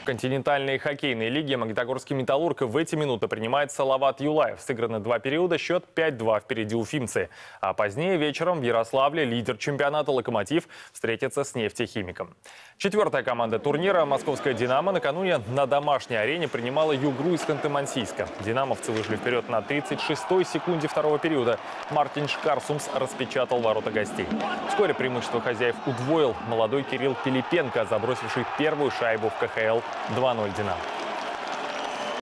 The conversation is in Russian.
В континентальной хоккейной лиге Магнитогорский «Металлург» в эти минуты принимает Салават Юлаев. Сыграны 2 периода, счет 5-2 впереди уфимцы. А позднее вечером в Ярославле лидер чемпионата «Локомотив» встретится с «Нефтехимиком». Четвертая команда турнира «Московская «Динамо» накануне на домашней арене принимала «Югру» из Ханты-Мансийска. «Динамовцы» вышли вперед на 36-й секунде второго периода. Мартин Шкарсумс распечатал ворота гостей. Вскоре преимущество хозяев удвоил молодой Кирилл Пилипенко, забросивший первую шайбу в КХЛ. 2-0 «Динамо».